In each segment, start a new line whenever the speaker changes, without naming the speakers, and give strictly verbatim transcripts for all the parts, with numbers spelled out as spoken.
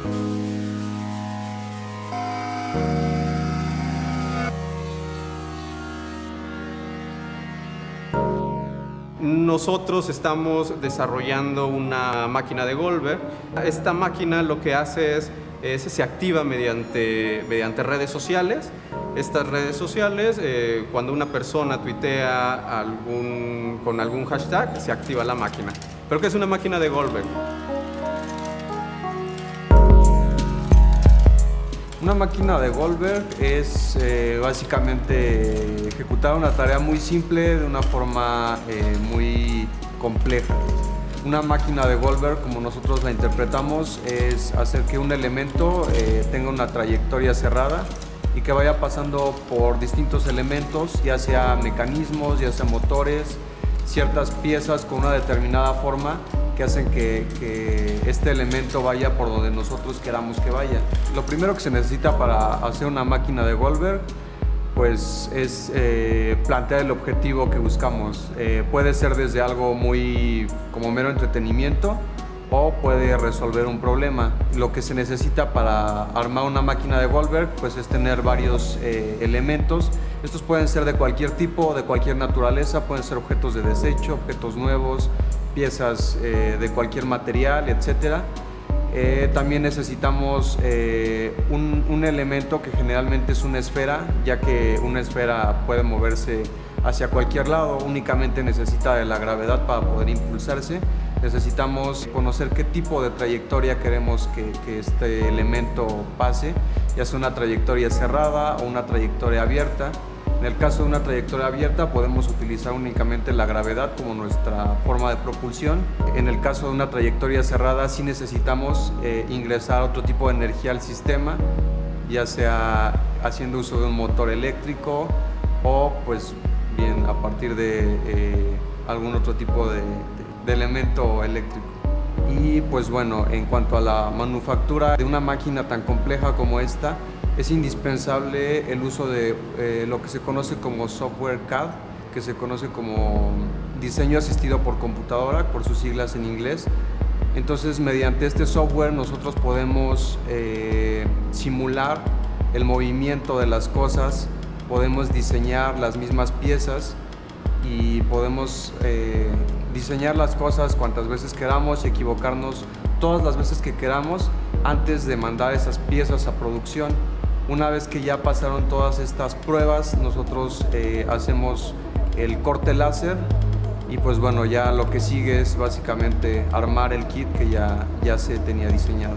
Nosotros estamos desarrollando una máquina de Goldberg. Esta máquina lo que hace es, es se activa mediante, mediante redes sociales. Estas redes sociales, eh, cuando una persona tuitea algún, con algún hashtag, se activa la máquina. ¿Pero qué es una máquina de Goldberg?
Una máquina de Goldberg es eh, básicamente ejecutar una tarea muy simple de una forma eh, muy compleja. Una máquina de Goldberg, como nosotros la interpretamos, es hacer que un elemento eh, tenga una trayectoria cerrada y que vaya pasando por distintos elementos, ya sea mecanismos, ya sea motores, ciertas piezas con una determinada forma que hacen que, que este elemento vaya por donde nosotros queramos que vaya. Lo primero que se necesita para hacer una máquina de Goldberg pues, es eh, plantear el objetivo que buscamos. Eh, puede ser desde algo muy como mero entretenimiento o puede resolver un problema. Lo que se necesita para armar una máquina de Goldberg pues, es tener varios eh, elementos. Estos pueden ser de cualquier tipo, de cualquier naturaleza, pueden ser objetos de desecho, objetos nuevos, piezas eh, de cualquier material, etcétera. Eh, también necesitamos eh, un, un elemento que generalmente es una esfera, ya que una esfera puede moverse hacia cualquier lado, únicamente necesita de la gravedad para poder impulsarse. Necesitamos conocer qué tipo de trayectoria queremos que, que este elemento pase, ya sea una trayectoria cerrada o una trayectoria abierta. En el caso de una trayectoria abierta podemos utilizar únicamente la gravedad como nuestra forma de propulsión. En el caso de una trayectoria cerrada sí necesitamos eh, ingresar otro tipo de energía al sistema, ya sea haciendo uso de un motor eléctrico o pues bien a partir de eh, algún otro tipo de, de, de elemento eléctrico. Y pues bueno, en cuanto a la manufactura de una máquina tan compleja como esta, es indispensable el uso de eh, lo que se conoce como software C A D, que se conoce como diseño asistido por computadora, por sus siglas en inglés. Entonces, mediante este software nosotros podemos eh, simular el movimiento de las cosas, podemos diseñar las mismas piezas y podemos eh, diseñar las cosas cuantas veces queramos y equivocarnos todas las veces que queramos antes de mandar esas piezas a producción. Una vez que ya pasaron todas estas pruebas, nosotros eh, hacemos el corte láser y pues bueno, ya lo que sigue es básicamente armar el kit que ya, ya se tenía diseñado.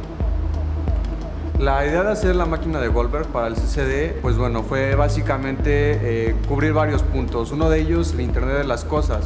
La idea de hacer la máquina de Goldberg para el C C D, pues bueno, fue básicamente eh, cubrir varios puntos. Uno de ellos, el Internet de las Cosas.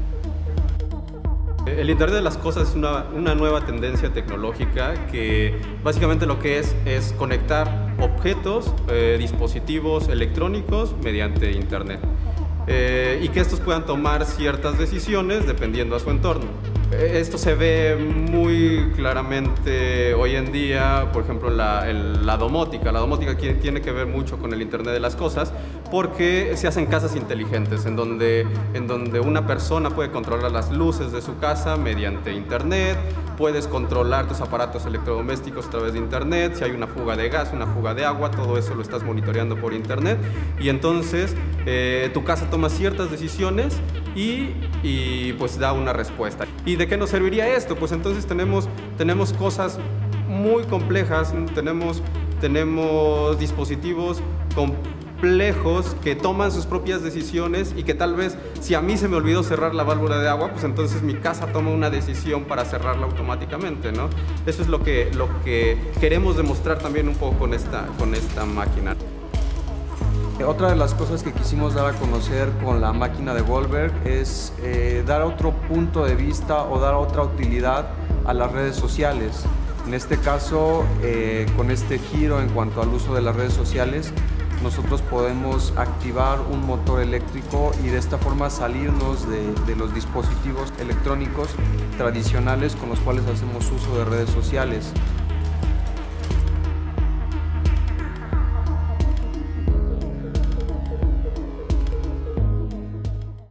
El Internet de las Cosas es una, una nueva tendencia tecnológica que básicamente lo que es es conectar objetos, eh, dispositivos electrónicos mediante Internet eh, y que estos puedan tomar ciertas decisiones dependiendo a su entorno. Esto se ve muy claramente hoy en día, por ejemplo, la, el, la domótica. La domótica tiene que ver mucho con el Internet de las Cosas porque se hacen casas inteligentes en donde, en donde una persona puede controlar las luces de su casa mediante Internet, puedes controlar tus aparatos electrodomésticos a través de Internet, si hay una fuga de gas, una fuga de agua, todo eso lo estás monitoreando por Internet y entonces eh, tu casa toma ciertas decisiones y, y pues da una respuesta. ¿Y de qué nos serviría esto? Pues entonces tenemos, tenemos cosas muy complejas, tenemos, tenemos dispositivos complejos que toman sus propias decisiones y que tal vez si a mí se me olvidó cerrar la válvula de agua, pues entonces mi casa toma una decisión para cerrarla automáticamente, ¿no? Eso es lo que, lo que queremos demostrar también un poco con esta, con esta máquina.
Otra de las cosas que quisimos dar a conocer con la máquina de Goldberg es eh, dar otro punto de vista o dar otra utilidad a las redes sociales. En este caso, eh, con este giro en cuanto al uso de las redes sociales, nosotros podemos activar un motor eléctrico y de esta forma salirnos de, de los dispositivos electrónicos tradicionales con los cuales hacemos uso de redes sociales.